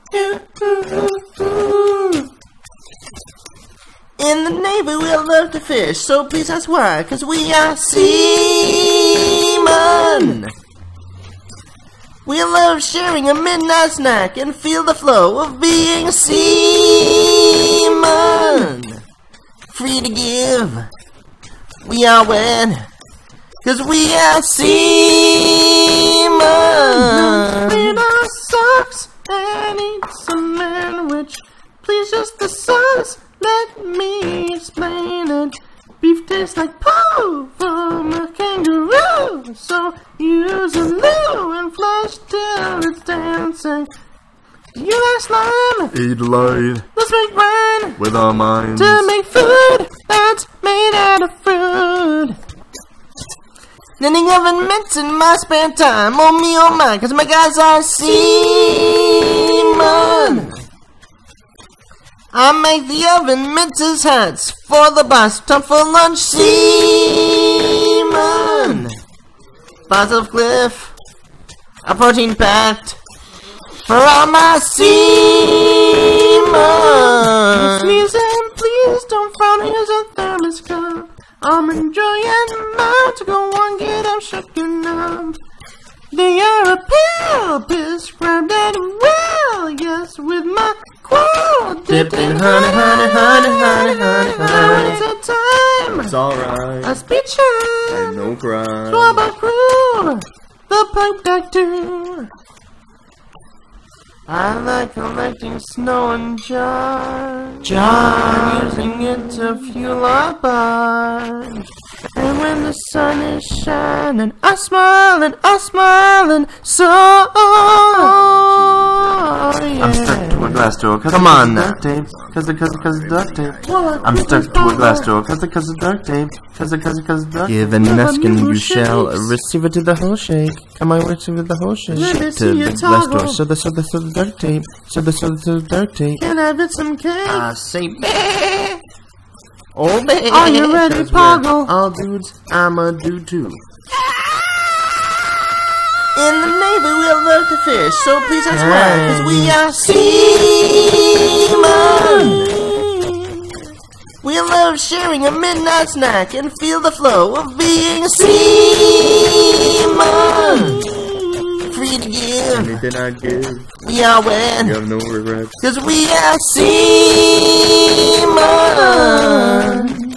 In the Navy we'll love to fish, so please ask why, 'cause we are seamen. We love sharing a midnight snack and feel the flow of being seamen. Free to give, we are wed, 'cause we are seamen. In our socks and eat some sandwich, please just the sauce. Let me explain it. Beef tastes like poo from a kangaroo, so use a loo and flush till it's dancing. You like slime? Eat light. Let's make wine With our minds. to make food that's made out of fruit. Knitting oven mitts in my spare time. Oh me, oh my, 'cause my guys are seamen. I make the oven mitts hats for the boss. Time for lunch, seamen. Bars of Cliff, a protein packed for all my seamen. Sneezing, please don't frown. Here's a thermos cup. I'm enjoying mine. To go on, get up, shaking up. They are a pill prescribed at will. Yes, with my quill dipped in honey, honey, honey, honey, honey, honey. It's a time. It's alright. A speech time. Ain't no crime. Swab crew. The pipe deck too. I like collecting snow and jars. Using it to fuel our barge. And when the sun is shining, I smile and so yeah. I'm stuck to a glass door. Come on now. Duct tape. Cause of duct tape. What? I'm stuck to a glass door. Cause of duct tape. Cause of duct tape. Give an meskin you shall receive it to the whole shake. Am I receive it the whole shake? Let me To see your the glass door. toggle. So the duct tape. So the duct tape. Can I have it some cake? I say bae. Oh bae. Are you ready, 'Cause Poggle? we're all dudes, I'm a dude too. In the Navy we'll love to fish, so please ask why, 'cause we are seamen. We love sharing a midnight snack and feel the flow of being seamen. Free to give, Anything I give, we are wed, you have no regrets. 'cause we are seamen.